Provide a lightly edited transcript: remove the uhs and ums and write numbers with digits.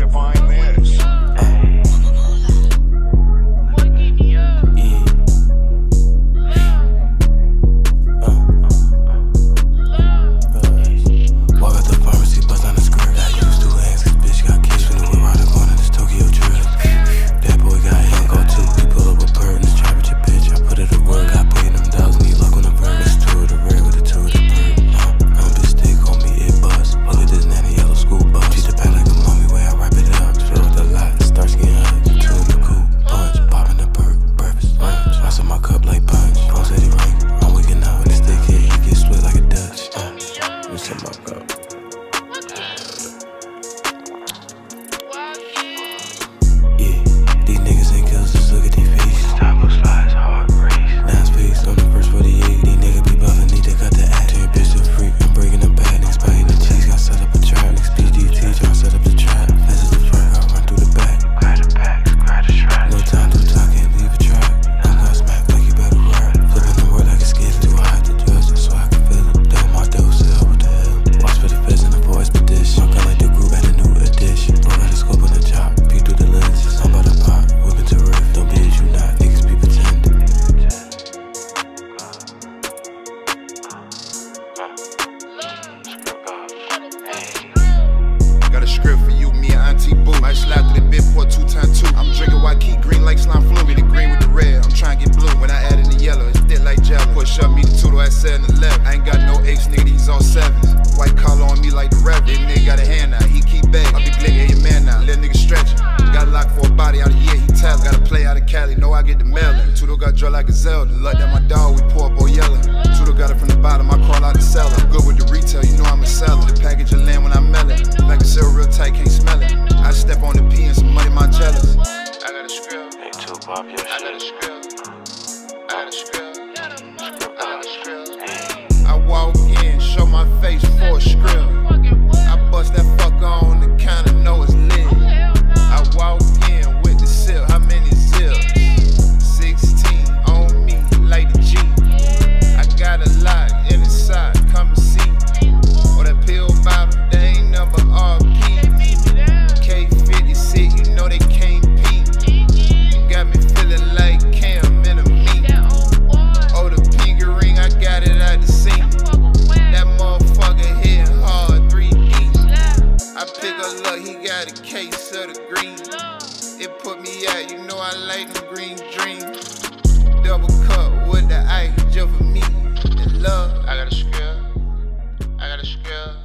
you find this? Walk out the pharmacy, bust on the script. I used 2 hands, cause bitch got kids. From the whip around the corner, this Tokyo trip. That boy got him, go too. He pull up a bird in the trap with your bitch. I put it to work, I paid them $1,000, he luck on the bird. It's 2 of the red with the 2 of the bird. I'm bitch, they call me it buzz. Look at this nanny yellow school bus. Treat the pack like a mummy, way I wrap it up. Fill with the lot, starts getting hot. 2 in the coupe, punch, popping the perk, breakfast, lunch. I saw my cup like punch. Phone said he ring, I'm waking up. When this dick hit, he gets split like a Dutch. Let me set my cup. Yeah, these niggas ain't kills, just look at these faces. Taco slides, hard race. Now space on the first 48. These niggas be buffing, need to cut the act. Turn your bitch to a freak, I'm breaking the bag. Niggas biting the cheese, got set up a trap. Niggas PDT, tryna set up the trap. This is the track, I run through the back. Grab the back, grab the track. No time to talk, can't leave a track. I'm got smack like you better rap. Flipping the word like a skid, too high to judge, that's why I can feel it. Double my dose, what the hell? Watch for the feds and the boys expedition. Gun like the group at a new edition. Bro got a scope on the chop, peek through the lenses. I'm about to pop, whipping to riff. Don't be as you not, niggas be pretending. Got a script for you, me and Auntie Boo. Might slide through the bit for 2x2. I'm drinking white key, green like slime flu. Be the green with the red, I'm trying to get blue. When I add in the yellow, it's thick like jello. Push up, me the Tudo at 7-11. I ain't got no 8s, nigga, these all 7s. White collar on me like the Rev. This nigga got a hand out, he keep back. I'm the glick, yeah, your man now. Little nigga stretching. Got a lock for a body out of here, he tell. Got a play out of Cali, know I get the mailin'. Tudo got drunk like a Zelda. Luck that my dog, we pour up all yelling. Tudo got it from the bottom, I crawl out the cellar. I'm good with the retail, you know I'm a seller. The package of land when I mail it. Like a seal real tight, can't smell it. I step on the P and some money, my jealous. I got a script. Hey, 2 pop your shit. I got a script. I got a script. I got a script. I walk in, show my face for a script. I bust that fucker on the counter, know it's lit. I walk in with the sip, how many zips? 16 on me, like the G. I got a lot in the side, come and see. Or that pill bottle, they ain't number RP. K56, you know they can't peep. Got me feeling like Cam in a meat. Oh, the pinky ring, I got it out the sink. That motherfucker hit hard, 3D. I pick a luck, he got a case of the green. It put me out, you know I like them green dreams. Double cup with the ice, just for me and love. I got a script, I got a script.